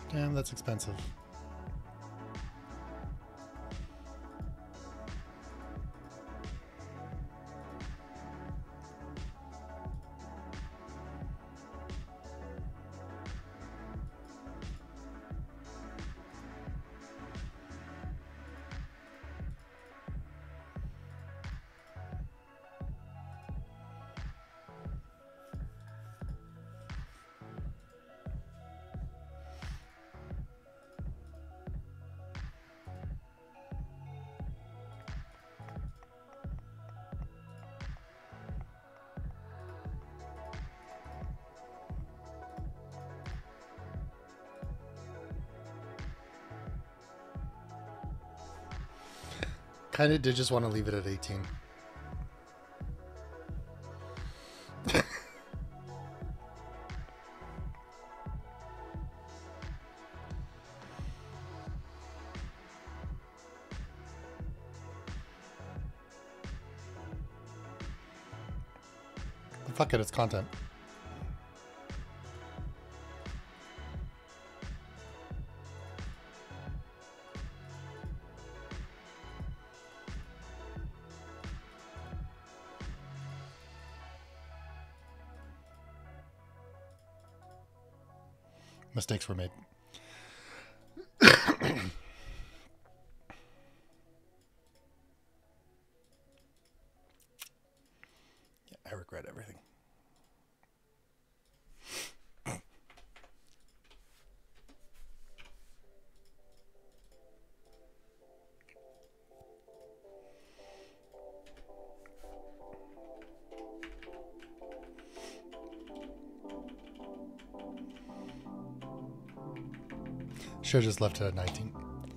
Damn, that's expensive. Kind of did just want to leave it at 18. Fuck it, it's content. Mistakes were made. I regret everything. Should have just left it at 19.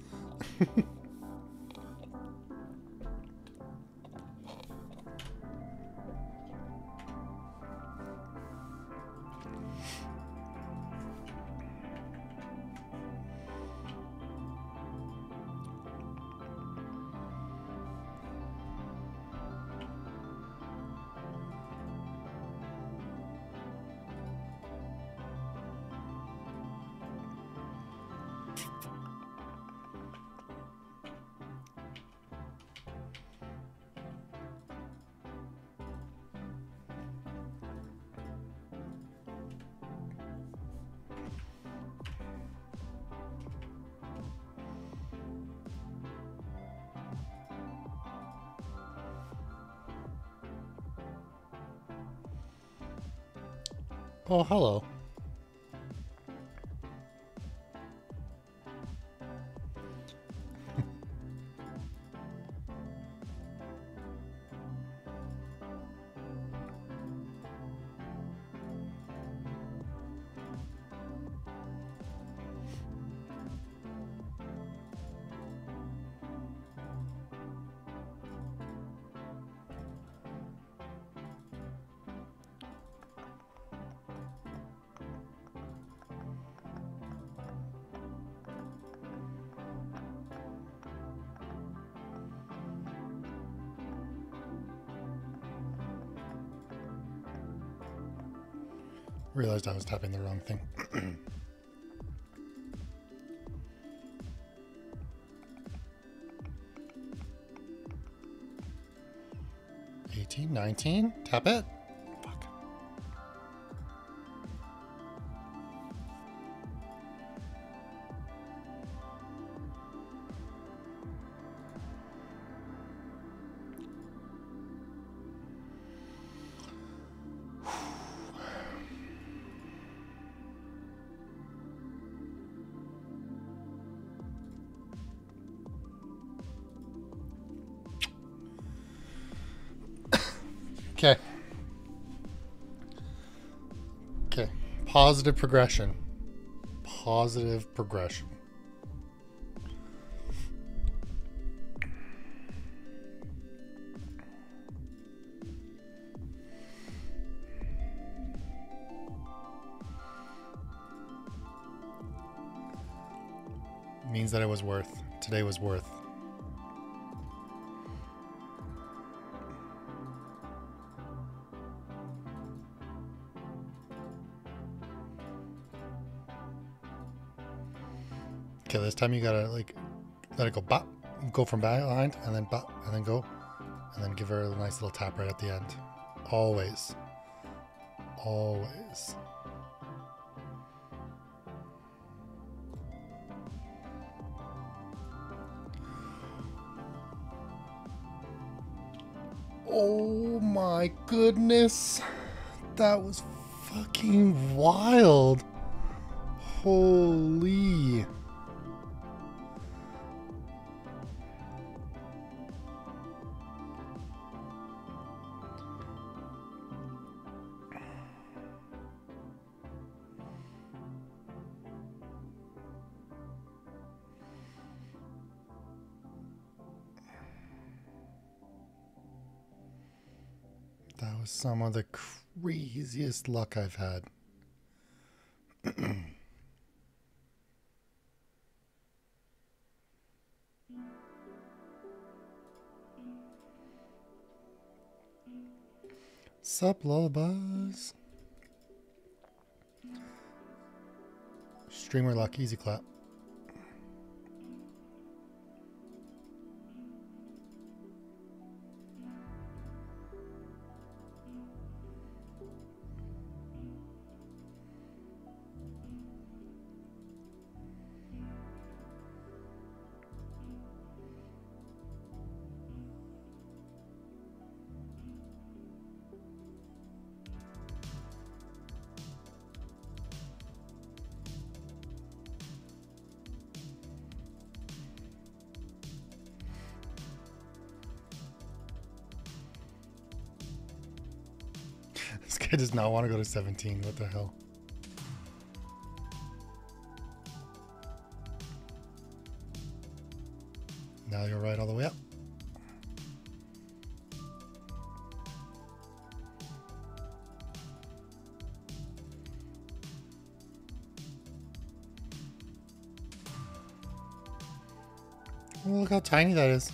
Oh, hello. Realized I was tapping the wrong thing. 18, 19, tap it. Fuck. Okay. Okay. Positive progression. Positive progression. Means that it was worth. Today was worth. Okay, this time you gotta like let it go bop, go from behind and then bop and then go and then give her a nice little tap right at the end. Always. Always. Oh my goodness. That was fucking wild. Holy. That was some of the craziest luck I've had. Sup, lullabies? Streamer luck, easy clap. This guy does not want to go to 17. What the hell? Now you're right all the way up. Oh, look how tiny that is.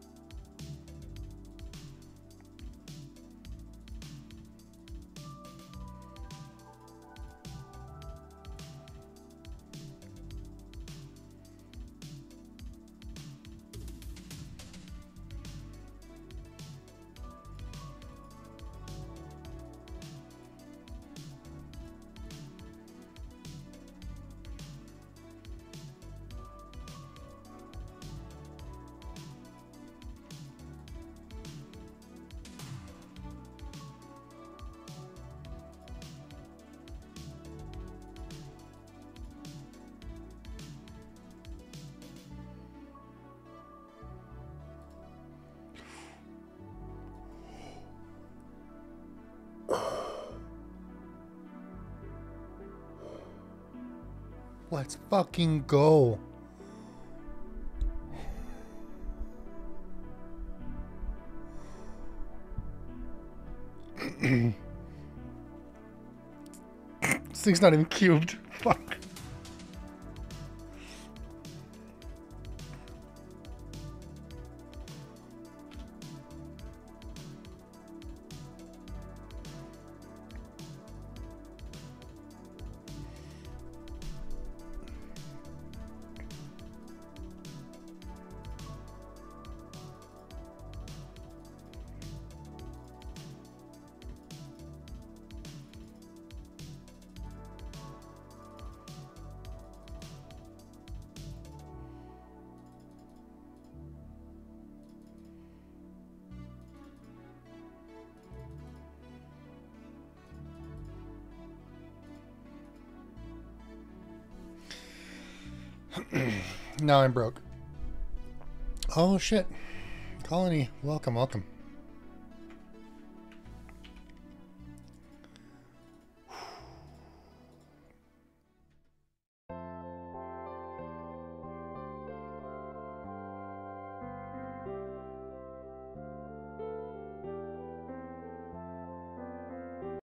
Let's fucking go. This thing's not even cubed. Fuck. Now I'm broke. Oh shit. Colony, welcome, welcome.